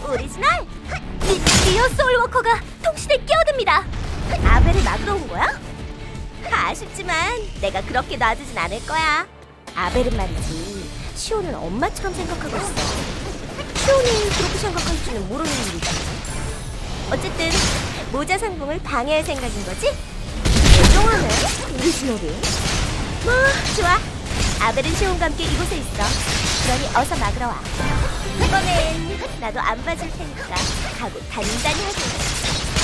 오리지널! 리어 소울워커가 통신에 끼어듭니다. 아벨을 막으러 온 거야? 아쉽지만 내가 그렇게 놔두진 않을 거야. 아벨은 말이지, 시온을 엄마처럼 생각하고 있어. 시온이 그렇게 생각할지는 모르는 일이지. 어쨌든 모자 상봉을 방해할 생각인 거지? 대종하네, 오리지널이. 뭐 좋아, 아벨은 시온과 함께 이곳에 있어. 그러니 어서 막으러 와. 이번엔 나도 안 봐줄 테니까 각오 단단히 하고 있어.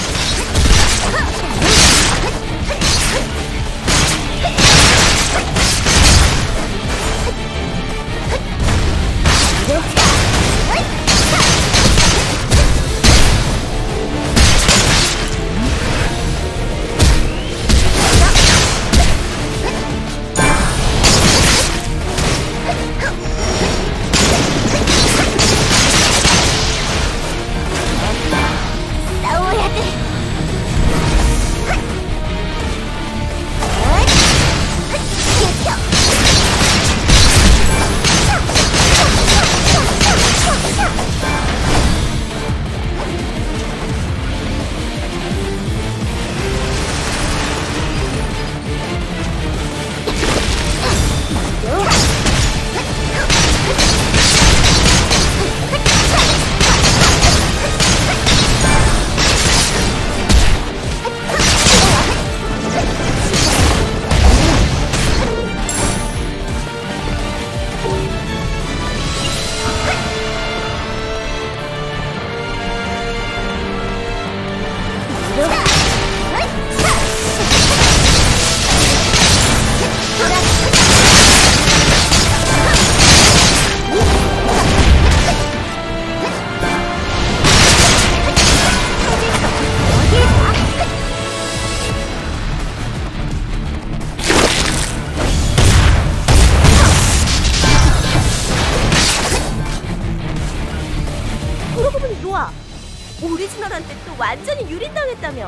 오리지널한테 또 완전히 유린당했다며.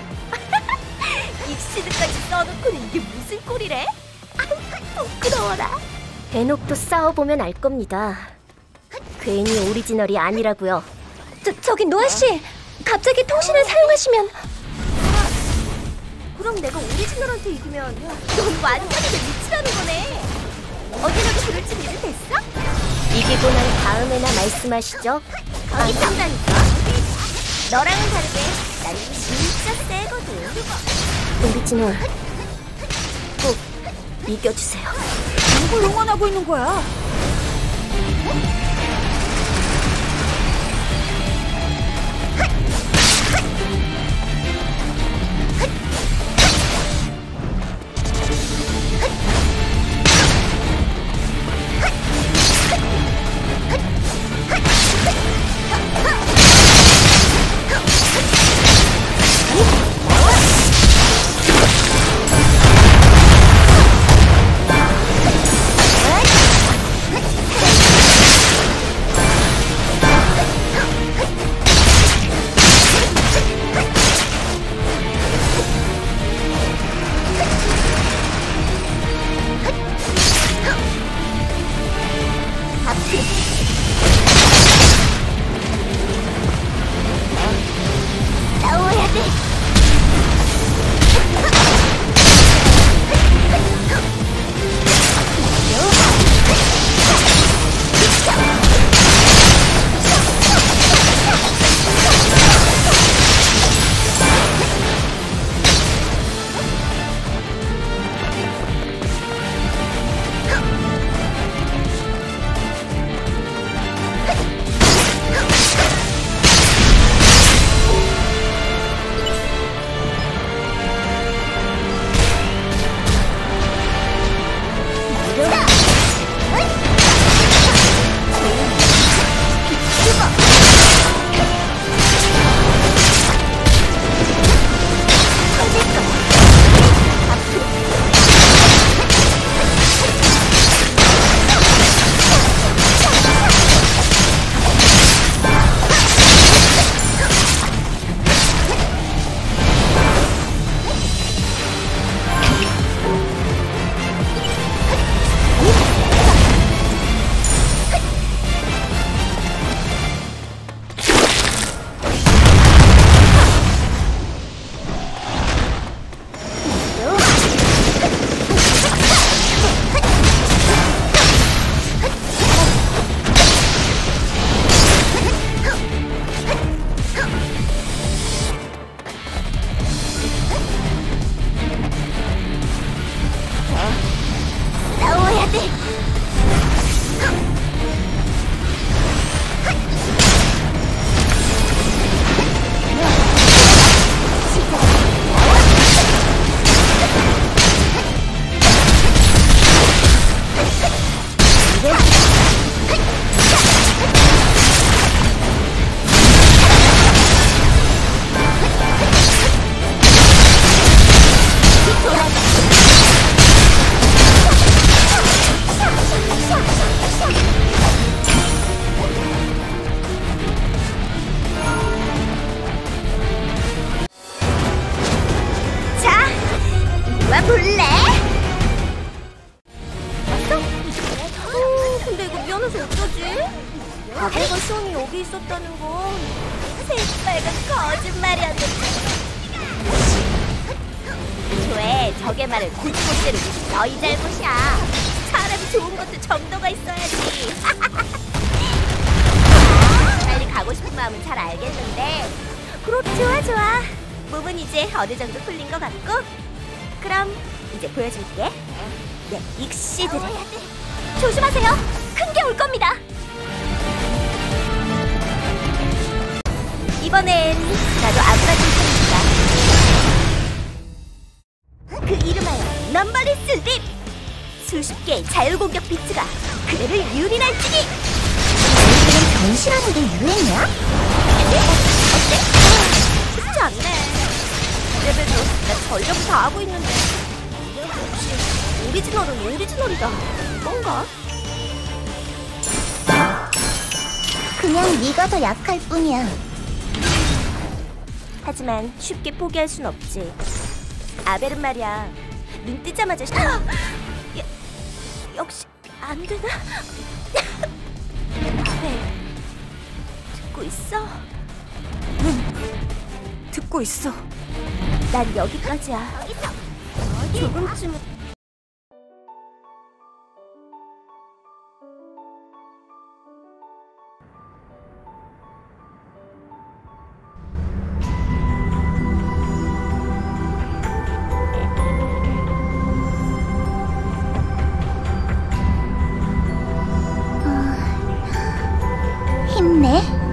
익시드까지 써놓고는 이게 무슨 꼴이래? 아우 부끄러워라. 에녹도 싸워보면 알 겁니다. 괜히 오리지널이 아니라고요. 저기 노아씨, 갑자기 통신을 사용하시면. 그럼 내가 오리지널한테 이기면 넌 완전히 내 미치라는 거네. 어디라도 부를 준비는 됐어? 이기고 난 다음에나 말씀하시죠. 거기 쩐다니까. 너랑은 다르게 난 진짜 세거든. 오리지널 꼭 이겨주세요. 누굴 응원하고 있는 거야? 거지? 아벨과 손이 여기 있었다는 건 새빨간 거짓말이었는데. 조에 적의 말을 곧고대로 너희 잘못이야. 사람이 좋은 것도 정도가 있어야지. 빨리 가고 싶은 마음은 잘 알겠는데. 좋아 좋아. 몸은 이제 어느 정도 풀린 것 같고. 그럼 이제 보여줄게. 내 익시드를. 조심하세요. 큰 게 올 겁니다. 이번엔 나도 아브라질 편입니다. 그 이름하여 넘버리스 립! 수십 개의 자율공격 비트가 그대를 유린할지니! 너희들은 변신하는 게 유행이야? 어때? 쉽지 않네. 레벨도 나 전력 다 하고 있는데. 역시 오리지널은 오리지널이다. 뭔가? 그냥 네가 더 약할 뿐이야. 하지만 쉽게 포기할 순 없지. 아벨은 말이야, 눈 뜨자마자 역시 안 되나? 아벨, 듣고 있어? 응, 듣고 있어. 난 여기까지야. 조금쯤은. 힘내.